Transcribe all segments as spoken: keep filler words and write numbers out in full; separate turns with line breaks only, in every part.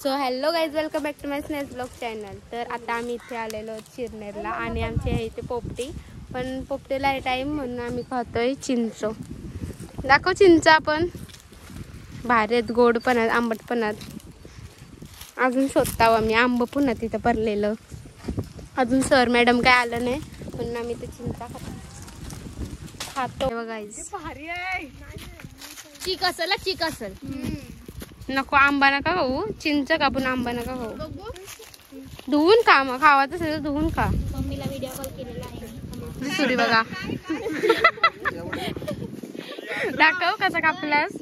So hello guys, welcome back to my स्नेस blog channel. तर आता आम्ही इथे आलेलो चिरनेरला आणि आमची आहे इथे पोपटी. पण पोपटीला आहे टाईम म्हणून आम्ही खातोय चिंच. दाखव चिंच. आपण भारी आहेत, गोड पण आहेत, आंबट पण आहेत. अजून शोधताव आम्ही आंब पुन्हा तिथं भरलेलं. अजून सर मॅडम काय आलं नाही म्हणून आम्ही ते चिंचा खातो खातो गाईज.
भारी आहे.
चीक असेल चीक असेल. नको आंबा नका खाऊ, चिंच कापून आंबा नका खाऊ. धुवून खा, मग खावाच असेल तर धुवून खा.
मम्मीला व्हिडिओ कॉल केलेला आहे.
सुरी बघा. दाखव कसा कापलास.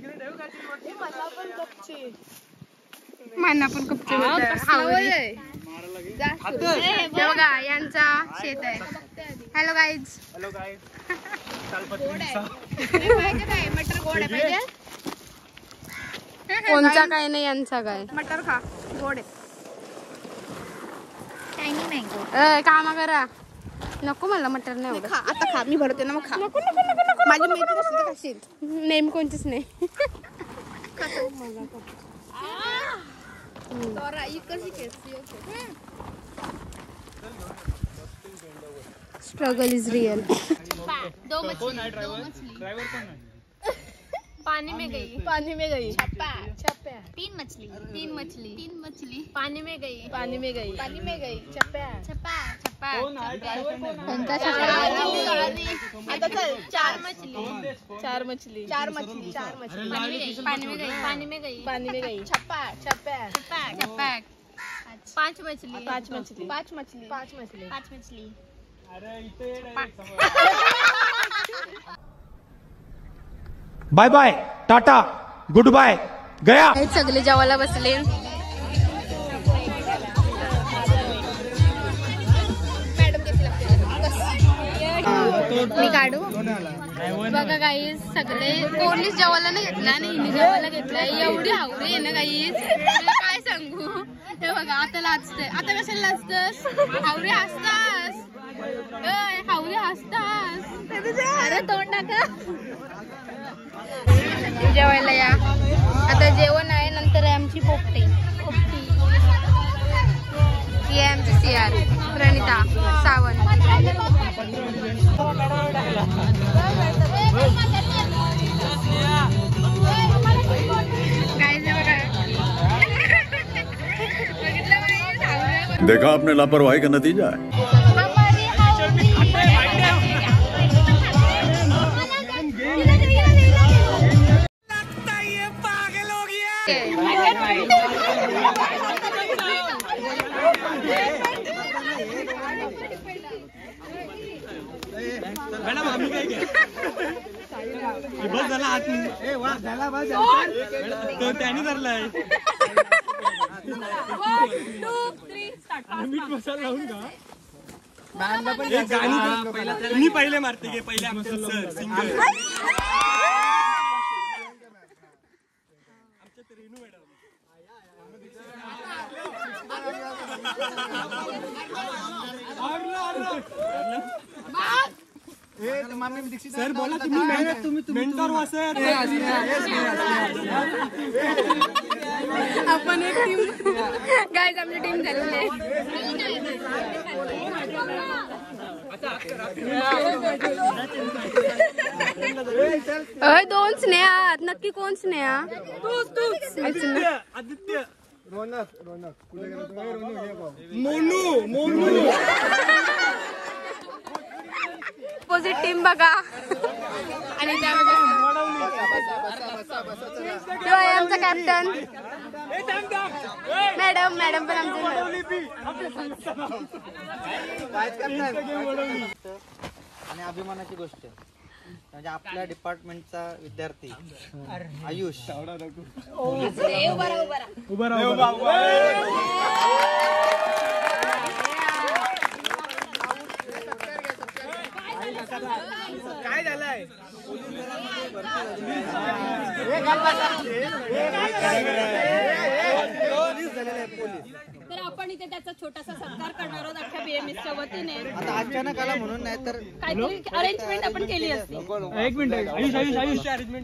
मना पण कपचे बघा. यांचा शेत आहे. Hello guys.
Hello guys.
मटर गोड आहे पाहिजे.
कोणचा काय नाही, यांचा काय.
मटर खा, गोड आहे. चायनी मँगो.
ए कामा करा. नको मला मटर नाही आवडत.
खा आता, खा. मी भरते ना, मग खा.
नको नको नको नको.
माझी मैत्री असेल तर खाशील.
नेम कोणतीच नाही. Struggle is real.
दो मछली, दो मछली. पानी में गई, पानी में गई. छप्पा, छप्पा. तीन मछली, तीन मछली, तीन मछली. पानी में गई, पानी में गई, पानी में गई. छप्पा, छप्पा, छप्पा.
कोणता
आता चल. चार मछली, चार मछली, चार मछली, चार मछली. पानी में गई, पानी में गई, पानी में गई. छप्पा, छप्पा, छप्पा, छप्पा. पांच मछली, पांच मछली, पांच मछली, पांच मछली, पांच मछली.
Bye bye, ta-ta, good bye, गया.
सगळे जेवायला बसले. मी काढू बघा गाईज. सगळे कोणीच जेवायला नाही घेतला आणि हिने जेवायला घेतलाय. एवढी हावरे आहे ना गाईज, काय सांगू. हे बघा आता लाजते. आता कशाला लाजतस. हावरे हसतास, हावरे हसतास. अरे तोंड टाका. जेवायला या. आता जेवण आहे, नंतर आहे आमची पोपटी. पोपटी ही आहे आमची सियार प्रणिता सावंत.
देखा आपने लापरवाही का नतीजा है.
मॅडम आम्ही काय बस झाला आत. ए वा झाला बस. तो त्याने धरलाय. मीठ मसाला लावून का. मी पहिले मारते गे. पहिले आमचे सर सिंगर आमच्या रेणू मॅडम. सर बोला तुम्ही मेंटॉर वा सर.
आपण एक टीम गाईज, आमची टीम झालेली आहे. अय दोन स्नेहा. नक्की कोण स्नेहा.
आदित्य. रोनक. रोनक मोनू. मोनू.
अपोजिट टीम बघा. आणि आमचा कॅप्टन मॅडम. मॅडम पण आमचे.
आणि अभिमानाची गोष्ट म्हणजे आपल्या डिपार्टमेंटचा विद्यार्थी आयुष.
उभा राहा. काय झालंय.
पोलीस झालेला आहे पोलीस.
तर आपण इथे त्याचा छोटासा सत्कार करणार आहोत अख्ख्या बीएमएसच्या वतीने.
आता अचानक आला म्हणून नाही तर
काहीतरी अरेंजमेंट आपण केली असती.
एक मिनिट आयुष आयुष आयुष अरेंजमेंट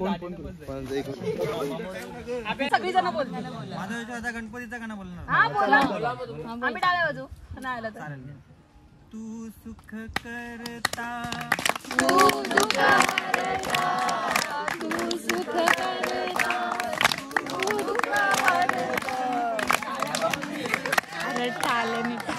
सगळी जण बोलतात.
माझा विचार आता गणपतीचा गाणं बोलणार.
हा बोला आम्ही डाव्या बाजू नाही आलं तर.
तू सुख करता
तू दुःख करता तू सुख करता तू दुःख करता. अरे चाले मी तू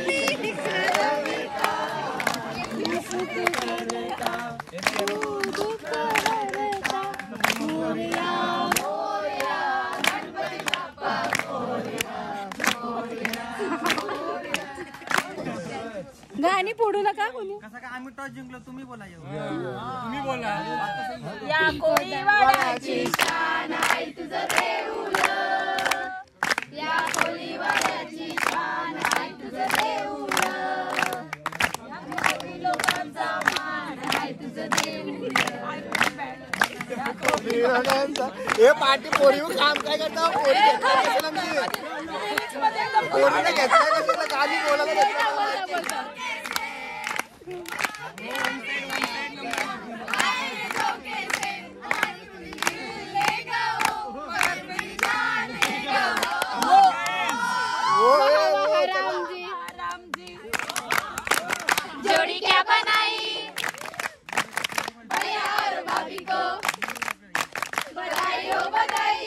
सुख करता तू दुःख करता. मोरया मोरया गणपती बाप्पा मोरया मोरया. गाणी फोडू नका कोणी.
कसं काय आम्ही टॉस जिंकलो तुम्ही बोला येऊ.
तुम्ही बोला.
या कोळीवाड्याची शान आहे तुझं देऊळ. या कोळीवाड्याची शान आहे तुझं देऊळ. या कोळी लोकांचा मान आहे तुझं देऊळ.
हे पाठी पोरी काम काय करता पोरी पोरीने घेतलं कशाला गाणी बोलायला
जोड़ी क्या बनाई भैया और भाभी को बधाई हो बधाई.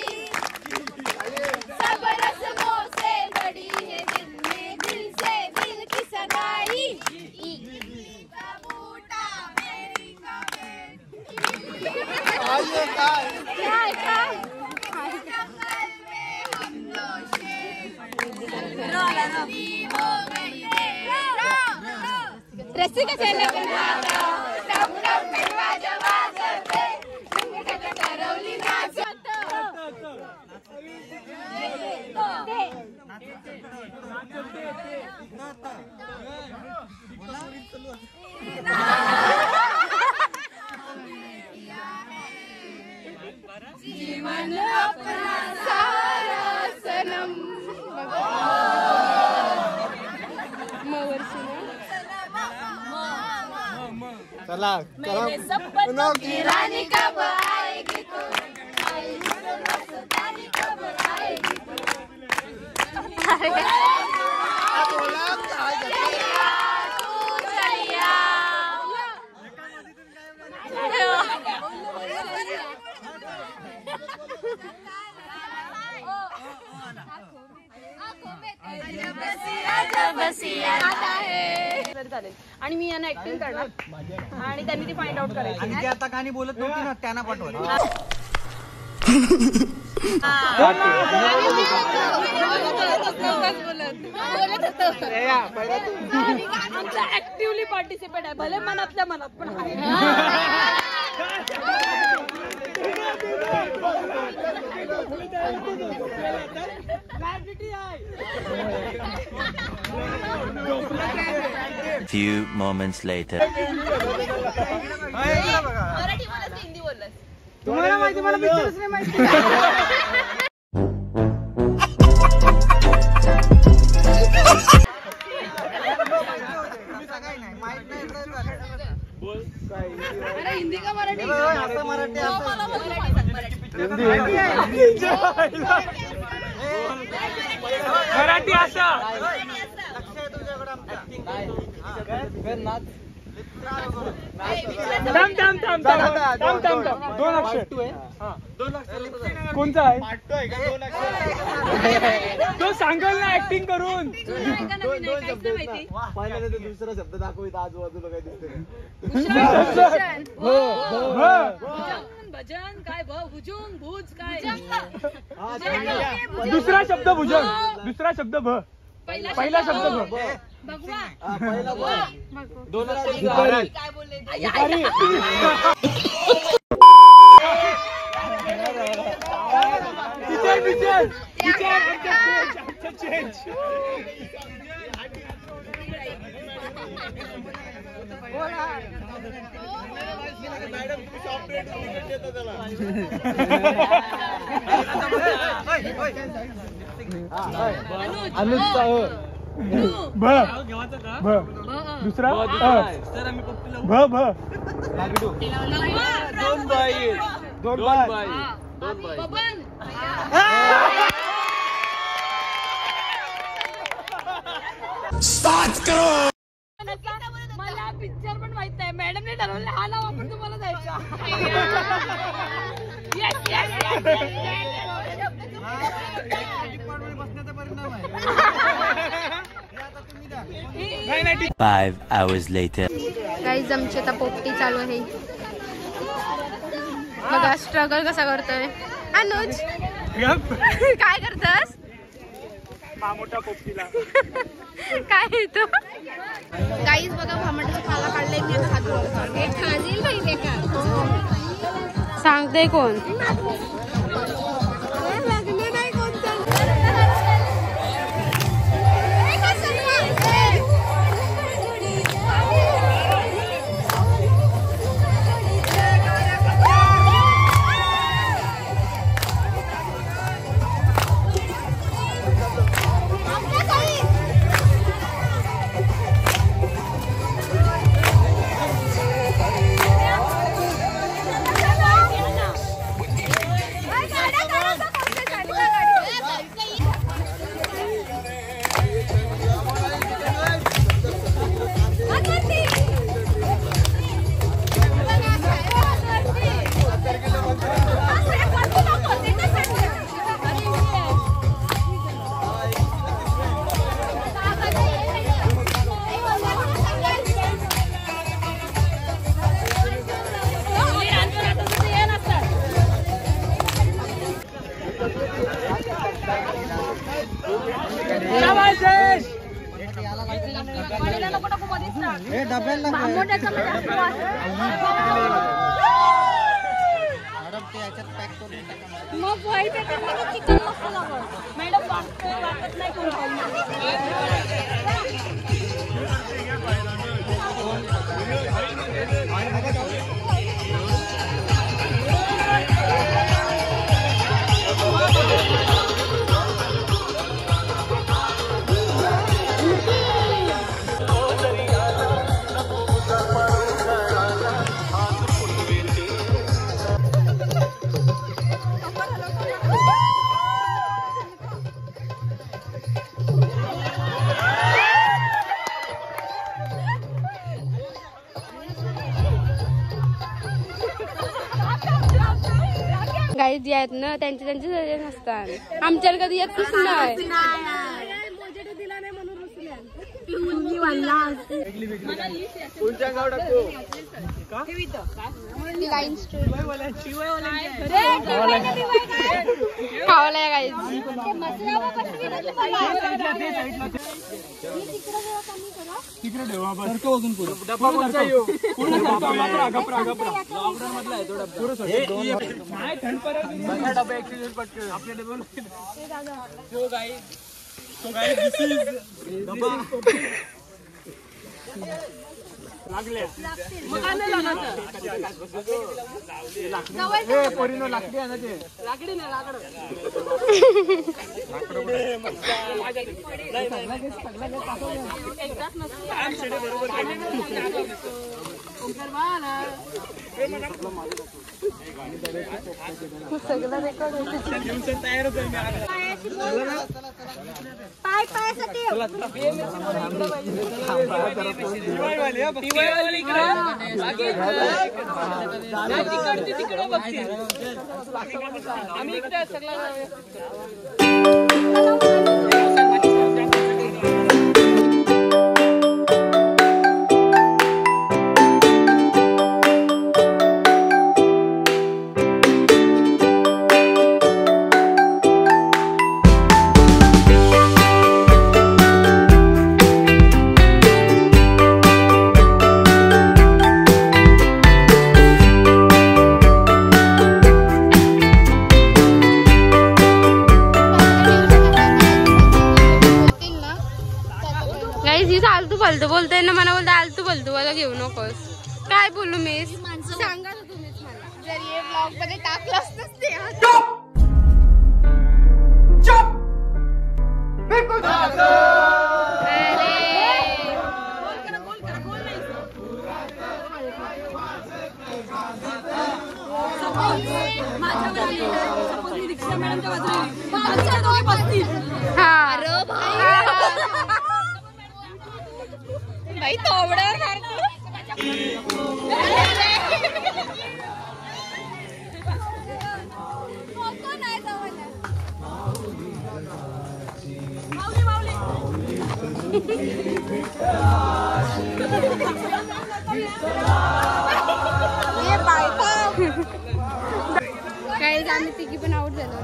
सब रस्मों से बड़ी है दिल में दिल से दिल की सगाई. का बूटा मेरी का क्या है क्या जंगल में हम लोग हो गई रस्सी का चलने का टप टप पिटवा जवाब करते ठरवली नाचत. जीवन अपना सारा सनम
चला
मेरे सपनों की रानी कब आएगी तू. रानी कब आएगी तू. चलिया तू चलिया. आणि मी यांना ऍक्टिंग करणार आणि त्यांनी ती फाइंड आउट करायची.
आणि जे आता गाणी बोलत नव्हती ना त्यांना पाठवत.
आमचा ऍक्टिव्हली पार्टिसिपेट आहे भले मनातल्या मनात पण आहे.
Few moments later.
मराठी बोलत हिंदी बोलत.
तुम्हाला माहिती मला पिक्चरच नाही माहिती.
अरे हिंदी का मराठी.
मराठी
मराठी असा थांब थांब थांब थांब थांब थांब दोन अक्षर कोणता आहे तो सांगाल ना ऍक्टिंग करून.
पहिल्यांदा तो दुसरा शब्द दाखवित आजूबाजूला काय दिसतंय.
भजन काय भुजून भुज काय.
दुसरा शब्द भुजंग दुसरा शब्द भ पहिला शब्द भ
भगवा
दोन
काय बोलले.
टीचर टीचर टीचर आमचा चेंज.
मॅडम सॉफ्टवेअर
अनुजचा अ. भ भ दुसरा अ. भ भ
दोन बाई
दोन बाय
दोन बाई
मला पिक्चर पण माहित नाही. मॅडमने ठरवलं हा नाव आपण तुम्हाला द्यायचा. Yes, yes, yes, yes.
Five hours later.
Guys आमची आता पोपटी चालू आहे. बघा स्ट्रगल कसा करतोय अनुज. काय करतस
मोठ्या पोपटीला
काय येतो गाईज. बघा भामटाचा खाला काढलाय मी खातो. हे खाजील पाहिजे का सांगते कोण.
मग वाईट चिकन मस्त लागत. मॅडम वाटतोय वाटत नाही कोण
गाईज जे आहेत ना त्यांचे त्यांचे सगळे नसतात. आमच्याला कधी येतच नाही. खावलाय गाईज.
तिकडे ठेवा बस अजून पुढे डब्बा कोणचा येऊ पूर्ण घाबरा घाबरा घाबरा लॉकडाऊन मधला आहे तो डब्बा पुढे सगळं नाही थंड परत बघा डब्बा एक्सचेंज पटकन आपल्या डब्बा जो गाई तो गाई दिस इज डब्बा लागले मग आले लागायचं ए पोरीनो लाकडी आहे ना ते लाकडी नाही लाकड
पाय पायासाठी
आम्ही इकडे सगळं
आलतू फालतू बोलतोय ना. मला बोलतो आलतू फालतू मला घेऊ नकोस. काय बोलू मी सांगा ना तुम्हीच मला. जर हे ब्लॉग मध्ये टाकलं असतंच ते हा
बाई तोबड्या
काही आम्ही तिघी पण आउट झालो.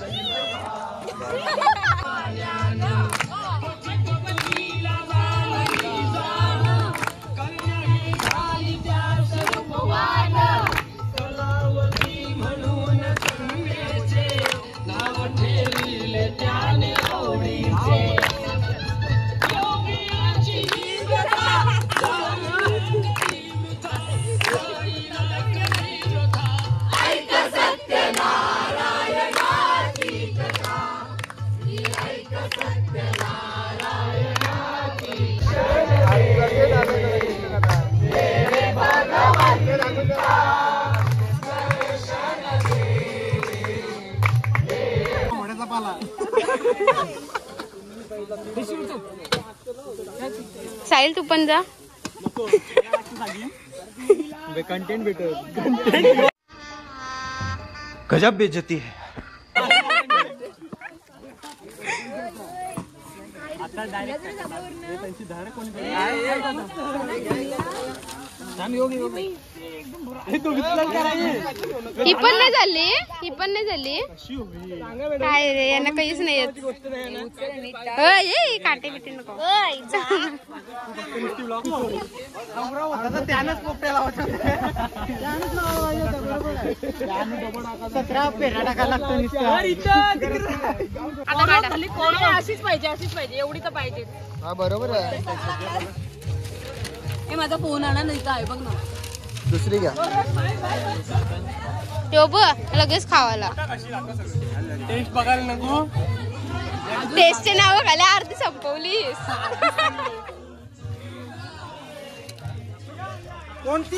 साहिल तू पण जा.
कंटेंट भेटत.
गजब बेइज्जती है.
आता डायरेक्ट त्यांची धार कोणी
ही पण नाही झाली ही पण नाही झाली काय रे यांना काहीच नाही येत. काटे बिटे नको
सतरा पेरा टाकायला लागतो.
अशीच पाहिजे अशीच पाहिजे एवढी तर पाहिजे.
हा बरोबर आहे.
हे माझा फोन आणा नाही आहे बघ ना.
दुसरी घ्या.
तो बघ लगेच खावाला.
टेस्ट बघायला नको.
टेस्टचे नाव खाली अर्धी संपवलीस.
कोणती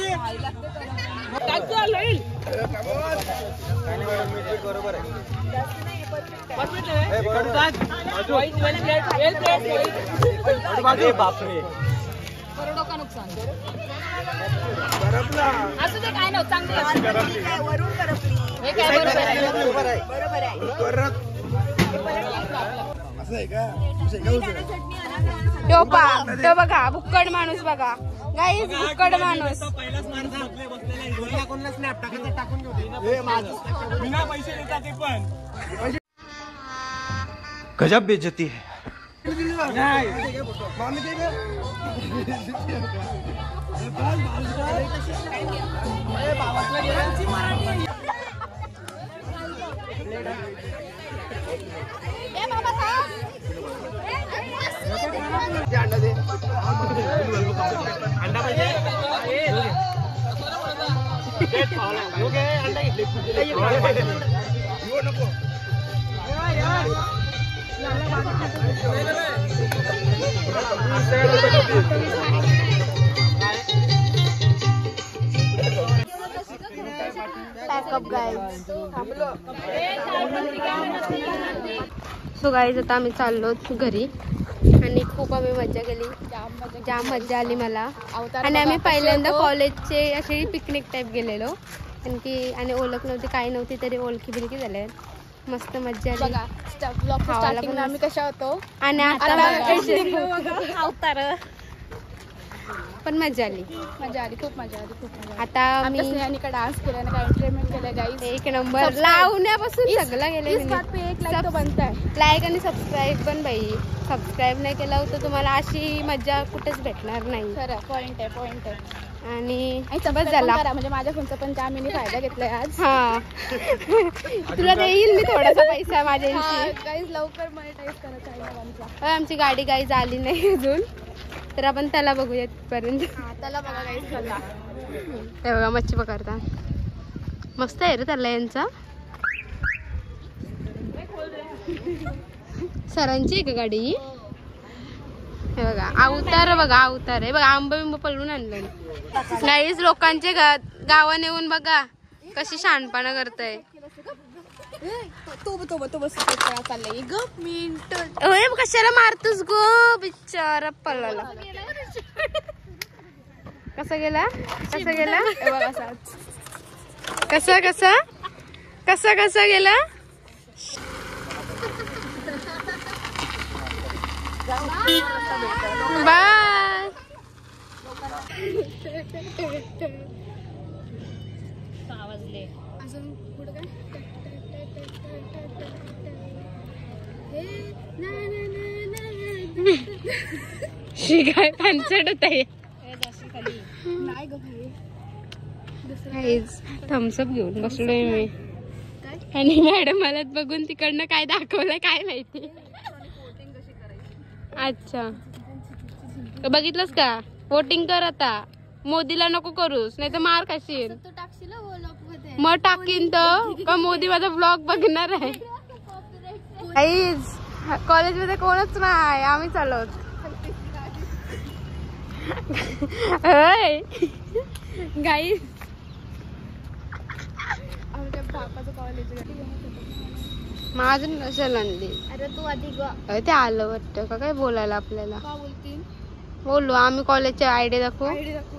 बरोबर आहे. बापरे
करोडों नुकसान असू दे काय नव्हतं चांगलं वरून करपली. हे काय बरोबर आहे बरोबर आहे.
तो पा तो बघा भुक्कड माणूस बघा गाईस भुक्कड माणूस.
पहिलाच माणूस आपले बसलेला कोणाला स्नॅप टाकायचं टाकून घेऊ दे. बिना पैसे देतात ते पण.
गजब बेइज्जती है.
अंडा पाहिजे. नको
सो गाईज आता आम्ही चाललो घरी आणि खूप आम्ही मज्जा केली. जाम मज्जा आली मला. आणि आम्ही पहिल्यांदा कॉलेजचे असे पिकनिक टाईप गेलेलो आणखी आणि ओळख नव्हती काही नव्हती तरी ओळखी बिलकी झाल्या. मस्त मज्जा आली.
स्टार्टिंगला आम्ही कशा होतो
आणि आता पण मजा आली.
मजा आली खूप मजा आली खूप मजा.
आता
आम्ही स्नेहानीकडे डान्स केला ना काय एंटरटेनमेंट केलं गाईस.
एक नंबर लावण्यापासून सगळं गेलं.
एक लाईक तो बनताय.
लाईक आणि सबस्क्राईब पण बाई. सबस्क्राईब नाही केलं होतं तुम्हाला अशी मजा कुठेच भेटणार नाही.
खरं पॉइंट आहे पॉइंट आहे.
आणि
बस झाला म्हणजे माझ्या फोनचा पण त्या मी फायदा घेतलाय आज.
हा तुला देईल मी थोडासा पैसा माझ्याशी.
गाईज लवकर मॉनिटाईज करा चॅनल.
आमची गाडी गाईज आली नाही अजून तर आपण त्याला बघूया तिथपर्यंत.
त्याला बघा गाईज चला.
हे बघा मच्छी पकडता मस्त आहे रे त्याला यांचा. सरांची आहे का गाडी. हे बघा अवतार बघा अवतार आहे बघा. आंबा बिंब पळून आणलं गाईज. लोकांचे गावाने येऊन बघा कशी शहाणपणा करताय.
तो तो तो बस चाललंय ग मिनिट.
ओय कशाला मारतोस गो बिचारा पळाला. कसा गेला कसा गेला कसा कसा कसा कसा गेला. बाय. अजून पुढे काय शिकाय पानसट आहे.
नाही ग
थम्सअप घेऊन बसलोय मी आणि मॅडम मला बघून तिकडनं काय दाखवलं काय माहिती. अच्छा बघितलंस का. वोटिंग कर आता. मोदीला नको करूस नाही तर मार खाशील.
तू टाकशील
मग टाकीन तर का मोदी माझा ब्लॉग बघणार आहे. कॉलेज मध्ये कोणच नाही आम्ही चालवत. गाईज
आमच्या बापाचं कॉलेज.
माझं नसेल आणली.
अरे तू आधी ग
ते आलं वाटतं का काय बोलायला आपल्याला.
का बोलतील
बोलू आम्ही कॉलेजच्या आयडी दाखवू.
आयडी दाखव.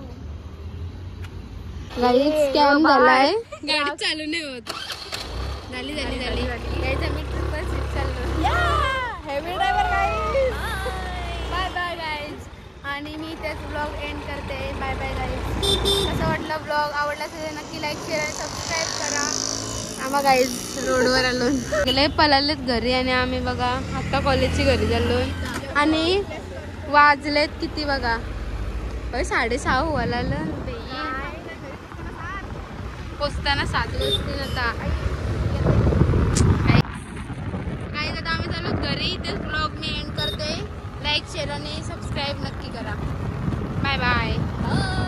गाडी स्कॅम झालाय. गाडी चालू नाही होत. झाली झाली झाली
गाईज आम्ही ट्रिपल सीट चाललो. Heavy driver guys. Bye bye guys. आणि मी इथेच ब्लॉग एंड करते. Bye bye guys. कसं वाटलं ब्लॉग आवडला असेल नक्की लाईक शेअर आणि सबस्क्राईब करा.
आम्हा गाईज रोडवर आलो गेले पळालेत घरी आणि आम्ही बघा आता कॉलेजची घरी चाललो. आणि वाजलेत किती बघा साडेसहा व्हायला आलं. पोचताना सात वाजतील आता. काही आता आम्ही चालू घरी. इथेच ब्लॉग मी एंड करते. लाईक शेअर आणि सबस्क्राईब नक्की करा. Bye bye.